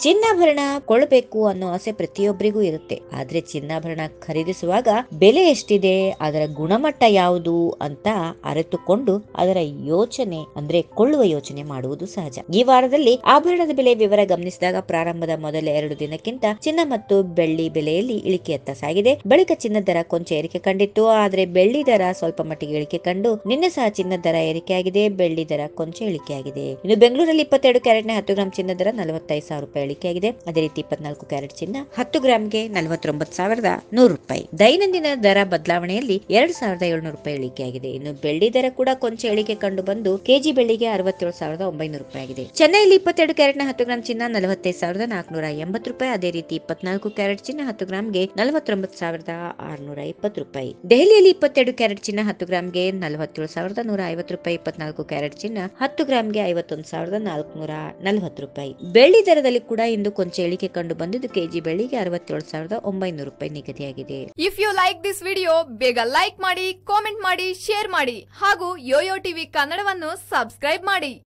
ಚಿನ್ನಾಭರಣ ಕೊಳ್ಳಬೇಕು ಅನ್ನೋ ಆಸೆ ಪ್ರತಿಯೊಬ್ಬರಿಗೂ ಇರುತ್ತೆ. ಆದ್ರೆ ಚಿನ್ನಾಭರಣ ಖರೀದಿಸುವಾಗ ಬೆಲೆ ಎಷ್ಟಿದೆ, ಅದರ ಗುಣಮಟ್ಟ ಯಾವುದು ಅಂತ ಅರಿತುಕೊಂಡು ಅದರ ಯೋಚನೆ ಅಂದ್ರೆ ಕೊಳ್ಳುವ ಯೋಚನೆ ಮಾಡುವುದು ಸಹಜ. ಈ ವಾರದಲ್ಲಿ ಆಭರಣದ ಬೆಲೆ ವಿವರ ಗಮನಿಸಿದಾಗ ಪ್ರಾರಂಭದ ಮೊದಲ 2 ದಿನಕ್ಕಿಂತ ಚಿನ್ನ ಮತ್ತು ಬೆಳ್ಳಿ ಬೆಲೆಯಲ್ಲಿ ಇಳಿಕೆಯತ್ತ ಸಾಗಿದೆ. ಬಳಿಕ ಚಿನ್ನದ ದರ ಕೊಂಚ ಏರಿಕೆ ಕಂಡಿತ್ತು. ಆದ್ರೆ ಬೆಳ್ಳಿ ದರ ಸ್ವಲ್ಪ ಮಟ್ಟಿಗೆ ಇಳಿಕೆ ಕಂಡು ನಿನ್ನೆ ಸಹ ಚಿನ್ನದ ದರ ಏರಿಕೆಯಾಗಿದೆ. ಬೆಳ್ಳಿ ದರ ಕೊಂಚ ಇಳಿಕೆಯಾಗಿದೆ. ಇನ್ನು ಬೆಂಗಳೂರಲ್ಲಿ 22 ಕ್ಯಾರೆಟ್ ನ 10 ಗ್ರಾಂ ಚಿನ್ನದ ದರ 45,000 ರೂಪಾಯಿ ಇಳಿಕೆಯಾಗಿದೆ. ಅದೇ ರೀತಿ 24 ಕ್ಯಾರೆಟ್ ಚಿನ್ನ 10 ಗ್ರಾಂಗೆ 49,100 ರೂಪಾಯಿ. ದೈನಂದಿನ ದರ ಬದಲಾವಣೆಯಲ್ಲಿ 2,700 ರೂಪಾಯಿ ಇಳಿಕೆಯಾಗಿದೆ. ಇನ್ನು ಬೆಳ್ಳಿ ದರ ಕೂಡ ಕೊಂಚ ಇಳಿಕೆ ಕಂಡು ಬಂದು ಕೆಜಿ ಬೆಳ್ಳಿಗೆ 67,900 ರೂಪಾಯಿ ಆಗಿದೆ. ಚೆನ್ನೈಯಲ್ಲಿ 22 ಕ್ಯಾರೆಟ್ ನ 10 ಗ್ರಾಂ ಚಿನ್ನ 45,480 ರೂಪಾಯಿ. ಅದೇ ರೀತಿ 24 ಕ್ಯಾರೆಟ್ ಚಿನ್ನ 10 ಗ್ರಾಂಗೆ 49,620 ರೂಪಾಯಿ. ದೆಹಲಿಯಲ್ಲಿ 22 ಕ್ಯಾರೆಟ್ ಚಿನ್ನ 10 ಗ್ರಾಂಗೆ 47,150 ರೂಪಾಯಿ. 24 ಕ್ಯಾರೆಟ್ ಚಿನ್ನ 10 ಗ್ರಾಂಗೆ 51,440 ರೂಪಾಯಿ. ಬೆಳ್ಳಿ ದರದಲ್ಲಿ ಕೂಡ ಇಂದು ಕೊಂಚ ಇಳಿಕೆ ಕಂಡು ಬಂದಿದ್ದು ಕೆಜಿ ಬೆಳ್ಳಿಗೆ 67,900 ರೂಪಾಯಿ ನಿಗದಿಯಾಗಿದೆ. If you like this video ಬೇಗ ಲೈಕ್ ಮಾಡಿ, ಕಾಮೆಂಟ್ ಮಾಡಿ, ಶೇರ್ ಮಾಡಿ ಹಾಗೂ ಯೋಯೋ ಟಿವಿ ಕನ್ನಡವನ್ನು ಸಬ್ಸ್ಕ್ರೈಬ್ ಮಾಡಿ.